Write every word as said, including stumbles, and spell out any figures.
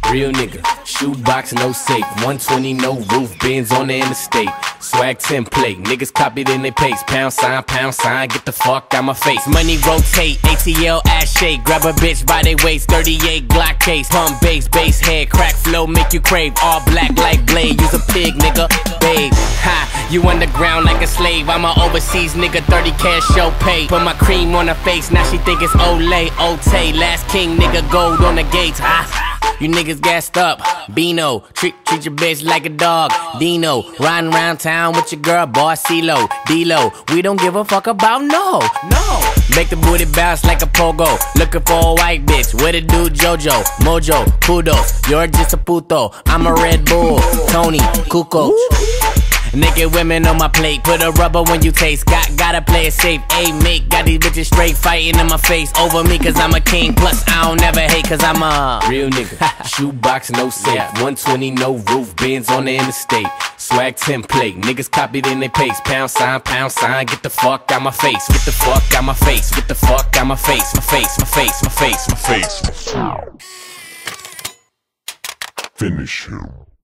Real nigga, shoebox, no safe, one twenty, no roof, Benz on the interstate. Swag template, niggas copied in they pace. Pound sign, pound sign, get the fuck out my face. Money rotate, A T L ass shake. Grab a bitch by they waist, thirty-eight Glock case. Pump bass, bass head, crack flow, make you crave. All black like Blade, use a pig, nigga, babe. Ha, you underground like a slave. I'm a overseas nigga, thirty cash show pay. Put my cream on her face, now she think it's olay. Otay Last King, nigga, gold on the gates. Ha. You niggas gassed up, bino. Treat, treat your bitch like a dog, dino. Riding around town with your girl, boy, Cee-Lo, D-Lo. We don't give a fuck about no, no. Make the booty bounce like a pogo. Looking for a white bitch, what it do, Jojo, Mojo, puto. You're just a puto, I'm a Red Bull, Tony, Cuco. Naked women on my plate, put a rubber when you taste. Got, gotta play it safe, ayy mate. Got these bitches straight fighting in my face over me cause I'm a king. Plus I don't never hate cause I'm a real nigga. Shoebox, no safe, yeah. one twenty, no roof, Benz on the interstate. Swag template, niggas copied in they pace. Pound sign, pound sign, get the fuck out my face. Get the fuck out my face, get the fuck out my face. My face, my face, my face, my face, my face. Finish him.